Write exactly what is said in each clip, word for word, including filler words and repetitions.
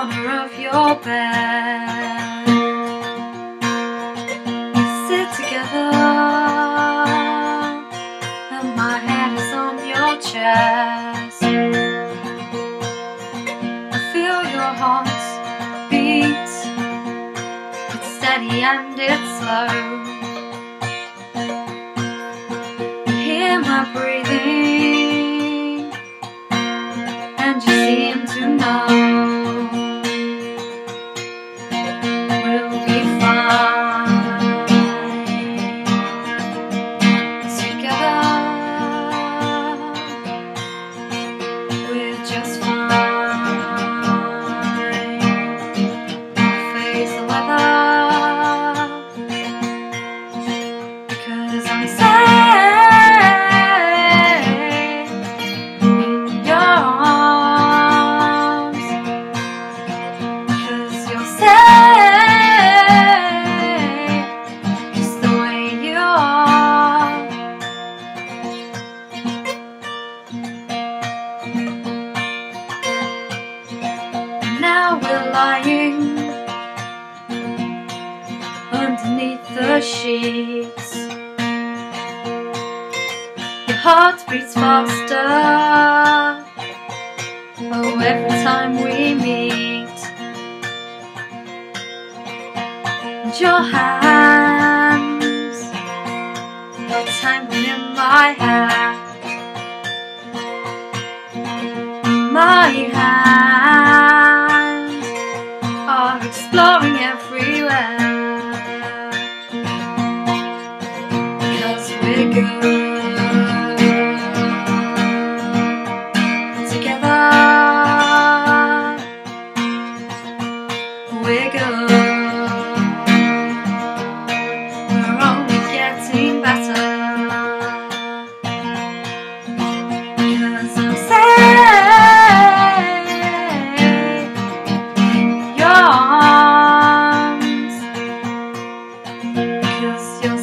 corner of your bed. We sit together and my head is on your chest. I feel your heart beat. It's steady and it's slow. I hear my breathing and you seem to know we'll be fine together. We're just fine. Face the weather, because I'm safe in your arms. Because you're safe just the way you are. Now we're lying underneath the sheets. Your heart beats faster, oh, every time we meet. And your hands are tangled in my hair. My hands are exploring everywhere. Because we're good together. We're good. We're only getting better. Because I'm safe in your arms. Because you're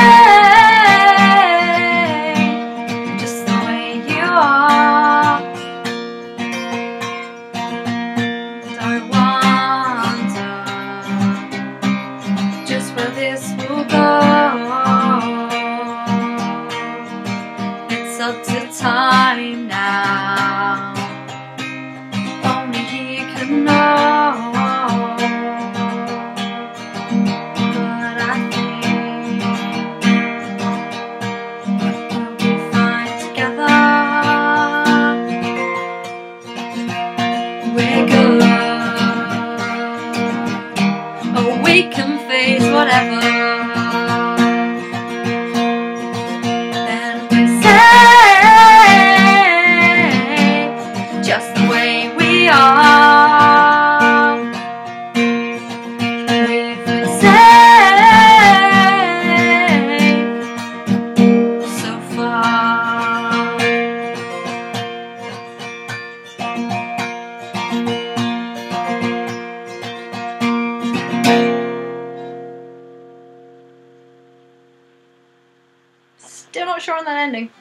safe just the way you are. And I wonder just where this will go. It's up to time now. Only he can know. But I think we'll be fine together. We're good. Oh, we can face whatever. And we're safe just the way we are. We're safe so far. Still not sure on that ending.